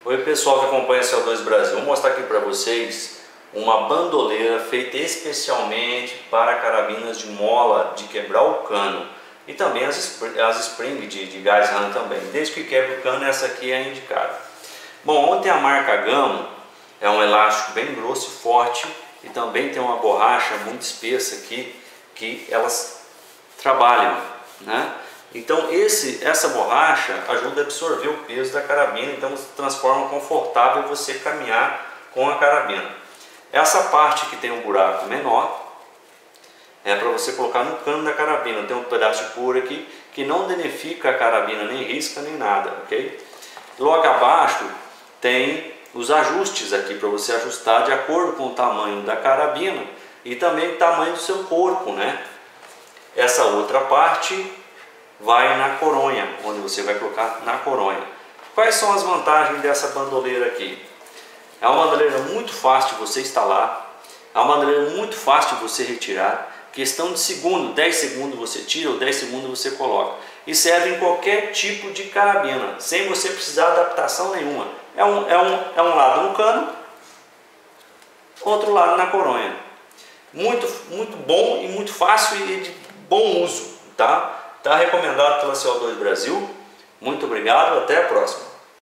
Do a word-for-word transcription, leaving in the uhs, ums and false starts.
Oi pessoal que acompanha C O dois Brasil, vou mostrar aqui para vocês uma bandoleira feita especialmente para carabinas de mola de quebrar o cano e também as, as spring de, de gás run também, desde que quebre o cano essa aqui é indicada. Bom, ontem a marca Gamo é um elástico bem grosso e forte e também tem uma borracha muito espessa aqui que elas trabalham, né? Então esse, essa borracha ajuda a absorver o peso da carabina, então se transforma confortável você caminhar com a carabina. Essa parte que tem um buraco menor é para você colocar no cano da carabina, tem um pedaço de couro aqui que não danifica a carabina, nem risca nem nada, ok? Logo abaixo tem os ajustes aqui para você ajustar de acordo com o tamanho da carabina e também o tamanho do seu corpo, né? Essa outra parte vai na coronha, onde você vai colocar na coronha. Quais são as vantagens dessa bandoleira aqui? É uma bandoleira muito fácil de você instalar, é uma bandoleira muito fácil de você retirar, questão de segundo, dez segundos você tira ou dez segundos você coloca. E serve em qualquer tipo de carabina, sem você precisar de adaptação nenhuma. É um, é um, é um lado no cano, outro lado na coronha. Muito, muito bom e muito fácil e de bom uso, tá? Está recomendado pela C O dois Brasil. Muito obrigado, até a próxima.